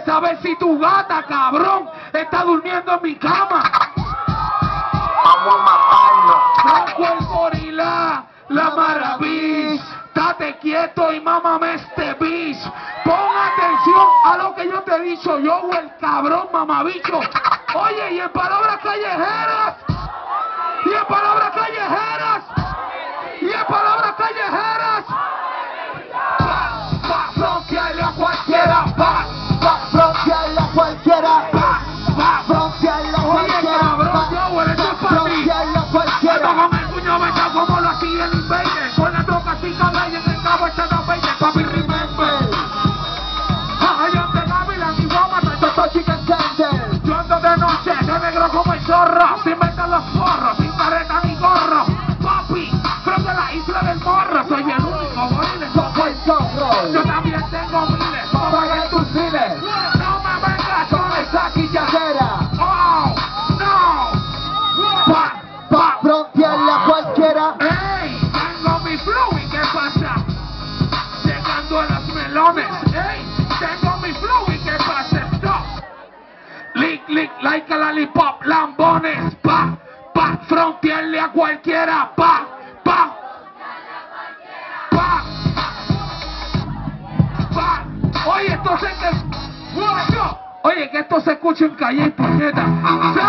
saber si tu gata, cabrón, está durmiendo en mi cama. Vamos a matarnos. Bronco el gorila, la maravilla. Estate quieto y mámame este bitch. Pon atención a lo que yo te he dicho, yo o el cabrón mamabicho. Oye, y en palabras callejeras. Y en palabras callejeras. Y en palabras callejeras. Pa, frontearle a cualquiera. Pa, Frontearle a cualquiera. Frontearle a oye, cualquiera. cabrón, yo, esto es para ti. Frontearle a Esto cualquiera. con el puño meta como lo hacía el Invader. Con la toca sin cabello en el cabo echando peine. Papi, remember. Ay, yo te Gavilán y Roma, Toto Chicken Tender. yo ando de noche, de negro como el zorro. Sin meter los forros, sin careta ni gorro. Papi, creo que la isla del morro. Soy el único gorila en todo el Control. yo también tengo miles. Paga tus miles. No me vengas con esa Quilladera. Oh, no. Pa. Frontearle a cualquiera. Ey, tengo mi flow y qué pasa. Llegando a los melones. Ey, tengo mi flow y qué pasa. Stop. Lick, like a lollipop, lambones. Pa. Frontearle a cualquiera. Pa. Oye, esto se que... Oye, que esto se escucha en calle y puñeta.